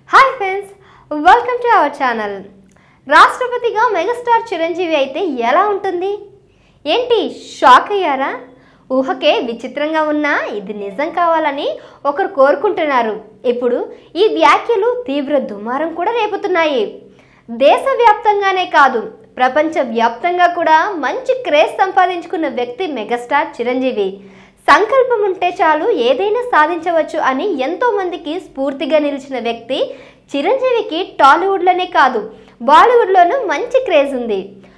Hi friends, welcome to our channel. రాష్ట్రపతిగా megastar Chiranjeevi అయితే ఎలా ఉంటుంది? ఏంటి షాక్ అయ్యారా? ఊహకే విచిత్రంగా ఉన్నా ఇది నిజం కావాలని ఒకరు కోరుకుంటున్నారు. ఇప్పుడు ఈ వ్యాఖ్యలు తీవ్ర దుమారం కూడా రేపుతున్నాయి. దేశవ్యాప్తంగానే కాదు, ప్రపంచ వ్యాప్తంగా కూడా మంచి క్రేజ్ సంపాదించుకున్న వ్యక్తి మెగాస్టార్ చిరంజీవి. సంకల్పం ఉంటే చాలు ఏదైనా సాధించవచ్చు అని ఎంతో మందికి స్ఫూర్తిగా నిలిచిన వ్యక్తి చిరంజీవికి టాలీవుడ్లోనే కాదు బాలీవుడ్లోనూ మంచి క్రేజ్ ఉంది.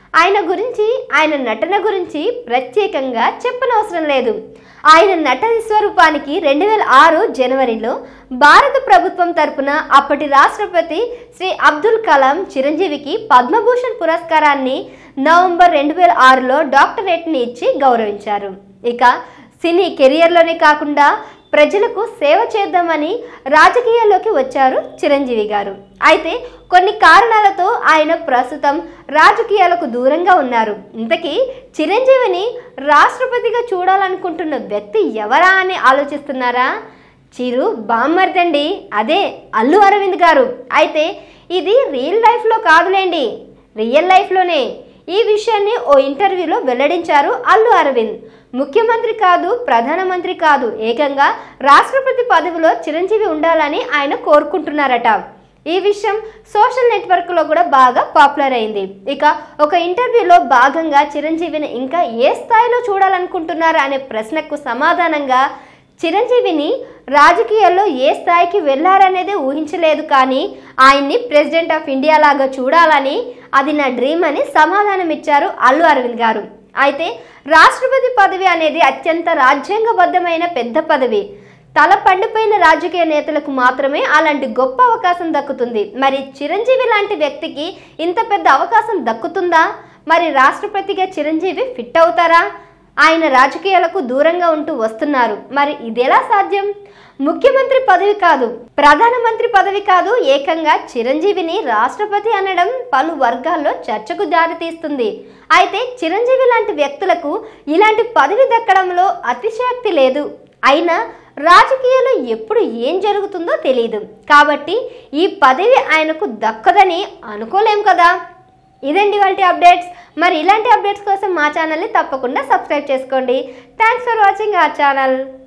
ఆయన నటన గురించి ప్రత్యేకంగా చెప్పనవసరం లేదు. ఆయన నటన స్వరూపానికి 2006 జనవరిలో భారత ప్రభుత్వం తరపున అప్పటి రాష్ట్రపతి శ్రీ అబ్దుల్ కలాం చిరంజీవికి పద్మభూషణ్ పురస్కారాన్ని నవంబర్ 2006లో డాక్టరేట్ని ఇచ్చి గౌరవించారు. ఇక సినీ కెరియర్లోనే కాకుండా ప్రజలకు సేవ చేద్దామని రాజకీయాల్లోకి వచ్చారు చిరంజీవి గారు. అయితే కొన్ని కారణాలతో ఆయన ప్రస్తుతం రాజకీయాలకు దూరంగా ఉన్నారు. ఇంతకీ చిరంజీవిని రాష్ట్రపతిగా చూడాలనుకుంటున్న వ్యక్తి ఎవరా అని ఆలోచిస్తున్నారా? చిరు బామ్మర్దండి, అదే అల్లు అరవింద్ గారు. అయితే ఇది రియల్ లైఫ్లో కాదులేండి, రియల్ లైఫ్లోనే. ఈ విషయాన్ని ఓ ఇంటర్వ్యూలో వెల్లడించారు అల్లు అరవింద్. ముఖ్యమంత్రి కాదు, ప్రధానమంత్రి కాదు, ఏకంగా రాష్ట్రపతి పదవిలో చిరంజీవి ఉండాలని ఆయన కోరుకుంటున్నారట. ఈ విషయం సోషల్ నెట్వర్క్లో కూడా బాగా పాపులర్ అయింది. ఇక ఒక ఇంటర్వ్యూలో భాగంగా చిరంజీవిని ఇంకా ఏ స్థాయిలో చూడాలనుకుంటున్నారు అనే ప్రశ్నకు సమాధానంగా చిరంజీవిని రాజకీయాల్లో ఏ స్థాయికి వెళ్లారనేదే ఊహించలేదు, కానీ ఆయన్ని ప్రెసిడెంట్ ఆఫ్ ఇండియా లాగా చూడాలని, అది నా డ్రీమ్ అని సమాధానం ఇచ్చారు అల్లు అరవింద్ గారు. అయితే రాష్ట్రపతి పదవి అనేది అత్యంత రాజ్యాంగబద్ధమైన పెద్ద పదవి. తల పండిపోయిన రాజకీయ నేతలకు మాత్రమే అలాంటి గొప్ప అవకాశం దక్కుతుంది. మరి చిరంజీవి లాంటి వ్యక్తికి ఇంత పెద్ద అవకాశం దక్కుతుందా? మరి రాష్ట్రపతిగా చిరంజీవి ఫిట్ అవుతారా? ఆయన రాజకీయాలకు దూరంగా ఉంటూ వస్తున్నారు. మరి ఇదెలా సాధ్యం? ముఖ్యమంత్రి పదవి కాదు, ప్రధానమంత్రి పదవి కాదు, ఏకంగా చిరంజీవిని రాష్ట్రపతి అనడం పలు వర్గాల్లో చర్చకు దారితీస్తుంది. అయితే చిరంజీవి లాంటి వ్యక్తులకు ఇలాంటి పదవి దక్కడంలో అతిశయోక్తి లేదు. అయినా రాజకీయాల్లో ఎప్పుడు ఏం జరుగుతుందో తెలియదు, కాబట్టి ఈ పదవి ఆయనకు దక్కదని అనుకోలేం కదా. ఇదండి వాటి అప్డేట్స్. మరి ఇలాంటి అప్డేట్స్ కోసం మా ఛానల్ని తప్పకుండా సబ్స్క్రైబ్ చేసుకోండి. Thanks for watching our channel.